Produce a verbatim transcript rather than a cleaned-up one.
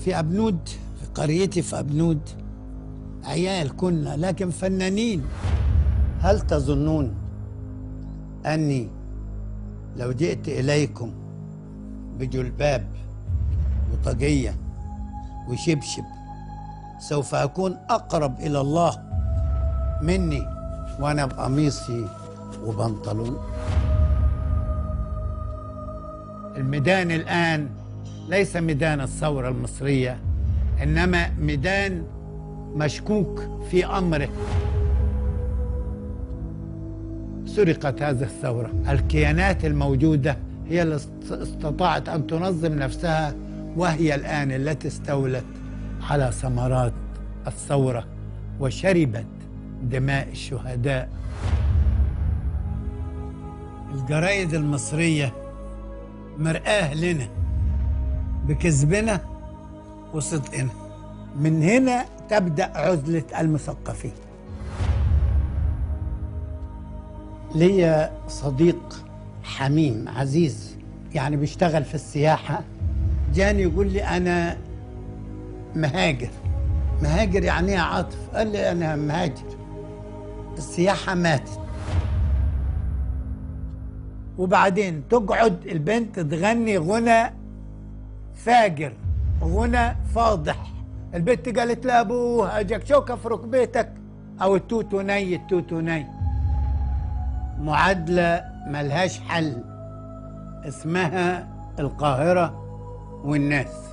في أبنود، في قريتي في أبنود، عيال كنا لكن فنانين. هل تظنون أني لو جئت إليكم بجلباب وطاقية وشبشب سوف أكون أقرب إلى الله مني وأنا بقميصي وبنطلون؟ الميدان الآن ليس ميدان الثورة المصرية، إنما ميدان مشكوك في أمره. سرقت هذه الثورة. الكيانات الموجودة هي اللي استطاعت أن تنظم نفسها، وهي الآن التي استولت على ثمرات الثورة وشربت دماء الشهداء. الجرائد المصرية مرآة لنا بكذبنا وصدقنا. من هنا تبدأ عزلة المثقفين. ليا صديق حميم عزيز يعني بيشتغل في السياحة، جاني يقول لي أنا مهاجر. مهاجر يعني ايه يا عاطف؟ قال لي أنا مهاجر، السياحة ماتت. وبعدين تقعد البنت تغني غنى فاجر، غنى فاضح. البنت قالت لأبوها جكشوكة في ركبتك، أو التوتو ني التوتو ني. معادلة ملهاش حل اسمها القاهرة والناس.